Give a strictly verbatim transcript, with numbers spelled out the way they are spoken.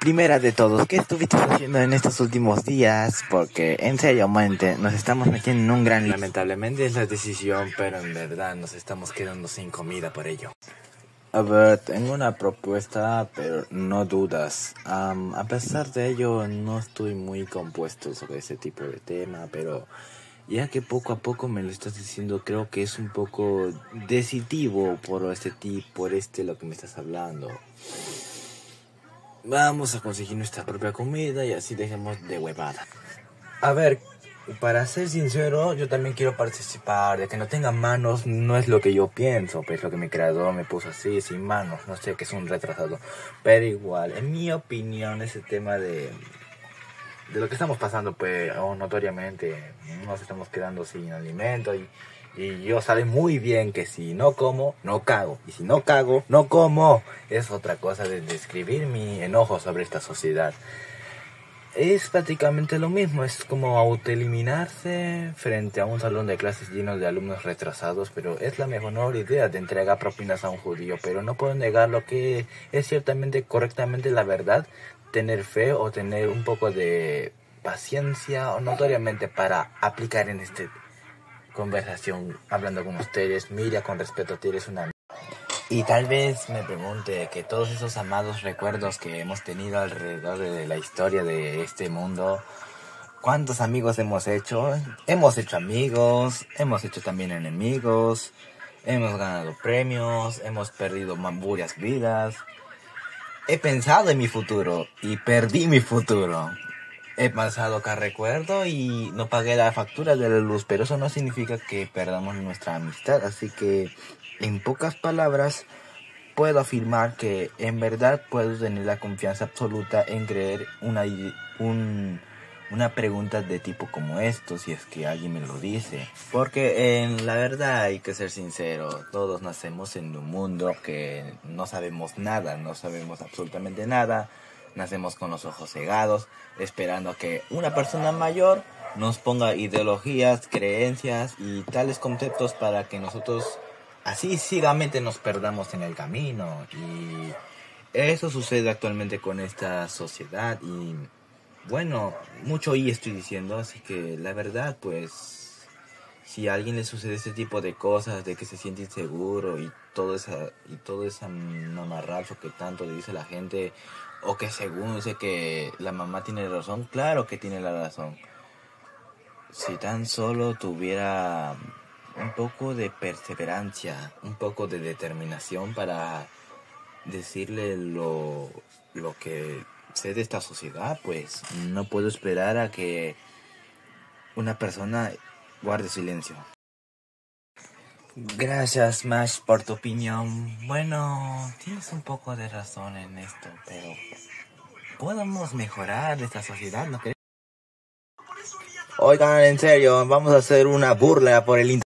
Primera de todos, ¿qué estuviste haciendo en estos últimos días? Porque, en serio, mente, nos estamos metiendo en un gran... Lamentablemente es la decisión, pero en verdad nos estamos quedando sin comida por ello. A ver, tengo una propuesta, pero no dudas. Um, a pesar de ello, no estoy muy compuesto sobre ese tipo de tema, pero ya que poco a poco me lo estás diciendo, creo que es un poco decisivo por este tipo, por este lo que me estás hablando. Vamos a conseguir nuestra propia comida y así dejemos de huevada. A ver, para ser sincero, yo también quiero participar. De que no tenga manos no es lo que yo pienso, pues lo que mi creador me puso así, sin manos. No sé, que es un retrasado. Pero igual, en mi opinión, ese tema de, de lo que estamos pasando, pues oh, notoriamente nos estamos quedando sin alimento y... Y yo sabe muy bien que si no como, no cago. Y si no cago, no como. Es otra cosa de describir mi enojo sobre esta sociedad. Es prácticamente lo mismo. Es como autoeliminarse frente a un salón de clases lleno de alumnos retrasados. Pero es la mejor idea de entregar propinas a un judío. Pero no puedo negar lo que es ciertamente, correctamente la verdad. Tener fe o tener un poco de paciencia o notoriamente para aplicar en este conversación hablando con ustedes. Mira, con respeto, tú eres una... Y tal vez me pregunte que todos esos amados recuerdos que hemos tenido alrededor de la historia de este mundo, ¿cuántos amigos hemos hecho? Hemos hecho amigos, hemos hecho también enemigos, hemos ganado premios, hemos perdido varias vidas. He pensado en mi futuro y perdí mi futuro. He pasado cada recuerdo y no pagué la factura de la luz, pero eso no significa que perdamos nuestra amistad. Así que, en pocas palabras, puedo afirmar que en verdad puedo tener la confianza absoluta en creer una, un, una pregunta de tipo como esto, si es que alguien me lo dice. Porque en la verdad hay que ser sincero, todos nacemos en un mundo que no sabemos nada, no sabemos absolutamente nada. Nacemos con los ojos cegados, esperando a que una persona mayor nos ponga ideologías, creencias y tales conceptos para que nosotros así ciegamente nos perdamos en el camino. Y eso sucede actualmente con esta sociedad. Y bueno, mucho y estoy diciendo, así que la verdad, pues, si a alguien le sucede este tipo de cosas, de que se siente inseguro y todo esa y todo ese mamarracho que tanto le dice la gente, o que según dice que la mamá tiene razón, claro que tiene la razón. Si tan solo tuviera un poco de perseverancia, un poco de determinación para decirle lo, lo que sé de esta sociedad, pues no puedo esperar a que una persona guarde silencio. Gracias, Mash, por tu opinión. Bueno, tienes un poco de razón en esto, pero podemos mejorar esta sociedad, ¿no crees? Oigan, en serio, vamos a hacer una burla por el internet.